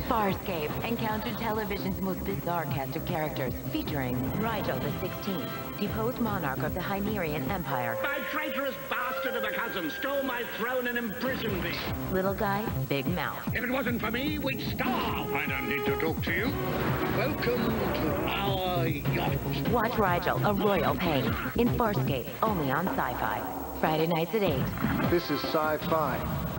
Farscape. Encounter television's most bizarre cast of characters, featuring Rygel the 16th, deposed monarch of the Hynerian Empire. My traitorous bastard of a cousin stole my throne and imprisoned me. Little guy, big mouth. If it wasn't for me, we'd starve. I don't need to talk to you. Welcome to our yacht. Watch Rygel, a royal pain, in Farscape, only on Sci-Fi. Friday nights at 8. This is Sci-Fi.